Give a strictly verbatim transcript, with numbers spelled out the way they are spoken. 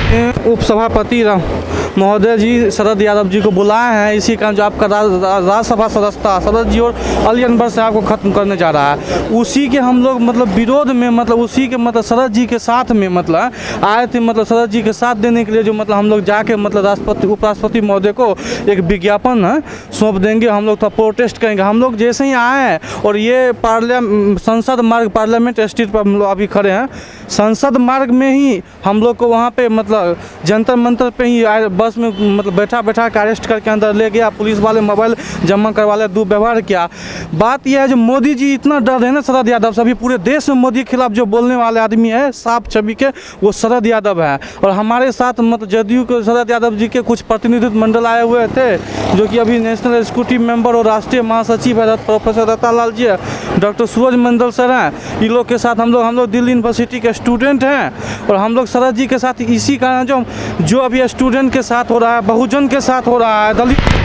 उपसभापति महोदय जी शरद यादव जी को बुलाए हैं। इसी कारण जो आपका राज्यसभा सदस्यता शरद जी और अली अनवर साहब को ख़त्म करने जा रहा है, उसी के हम लोग मतलब विरोध में मतलब उसी के मतलब शरद जी के साथ में मतलब आए थे, मतलब शरद जी के साथ देने के लिए जो मतलब हम लोग जाके मतलब राष्ट्रपति उपराष्ट्रपति महोदय को एक विज्ञापन सौंप देंगे। हम लोग तो प्रोटेस्ट करेंगे। हम लोग जैसे ही आए हैं और ये पार्लियामेंट संसद मार्ग पार्लियामेंट स्ट्रीट पर हम लोग अभी खड़े हैं, संसद मार्ग में ही हम लोग को वहाँ पे मतलब जंतर मंतर पे ही बस में मतलब बैठा बैठा के अरेस्ट करके अंदर ले गया। पुलिस वाले मोबाइल जमा करवा ले, दुर्व्यवहार किया। बात यह है जो मोदी जी इतना डर है ना शरद यादव से, अभी पूरे देश में मोदी के खिलाफ जो बोलने वाले आदमी है साफ छवि के, वो शरद यादव है। और हमारे साथ मतलब जदयू के शरद यादव जी के कुछ प्रतिनिधित्व मंडल आए हुए थे, जो कि अभी नेशनल एग्जीक्यूटिव मेंबर और राष्ट्रीय महासचिव है प्रोफेसर दत्ता लाल जी है, डॉक्टर सूरज मंडल सर हैं। इन लोग के साथ हम लोग हम लोग दिल्ली यूनिवर्सिटी के स्टूडेंट हैं और हम लोग शरद जी के साथ इसी कारण जो जो अभी स्टूडेंट के साथ हो रहा है, बहुजन के साथ हो रहा है, दलित